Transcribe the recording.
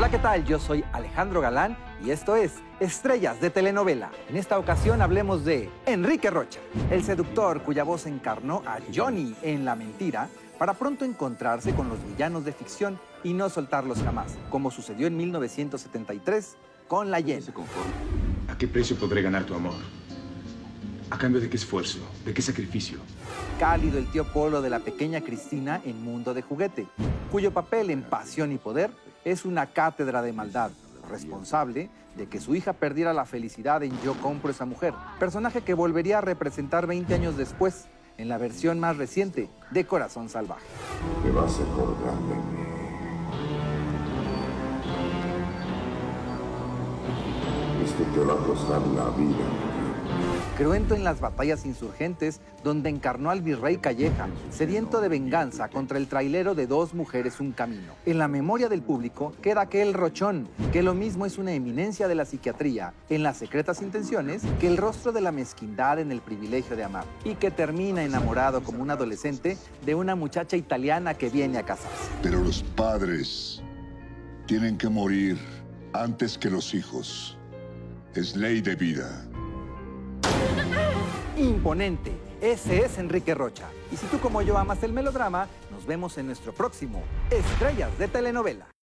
Hola, ¿qué tal? Yo soy Alejandro Galán y esto es Estrellas de Telenovela. En esta ocasión hablemos de Enrique Rocha, el seductor cuya voz encarnó a Johnny en La Mentira, para pronto encontrarse con los villanos de ficción y no soltarlos jamás, como sucedió en 1973 con La Hiena. ¿A qué precio podré ganar tu amor? ¿A cambio de qué esfuerzo? ¿De qué sacrificio? Cálido el tío Polo de la pequeña Cristina en Mundo de Juguete, cuyo papel en Pasión y Poder es una cátedra de maldad, responsable de que su hija perdiera la felicidad en Yo compro esa mujer, personaje que volvería a representar 20 años después, en la versión más reciente de Corazón Salvaje. Te vas a acordar de mí. Esto te va a costar la vida. Cruento en las batallas insurgentes, donde encarnó al virrey Calleja, sediento de venganza contra el trailero de Dos mujeres, un camino. En la memoria del público queda aquel Rochón, que lo mismo es una eminencia de la psiquiatría en Las secretas intenciones que el rostro de la mezquindad en El privilegio de amar, y que termina enamorado como un adolescente de una muchacha italiana que viene a casarse. Pero los padres tienen que morir antes que los hijos. Es ley de vida. Imponente. Ese es Enrique Rocha. Y si tú como yo amas el melodrama, nos vemos en nuestro próximo Estrellas de Telenovela.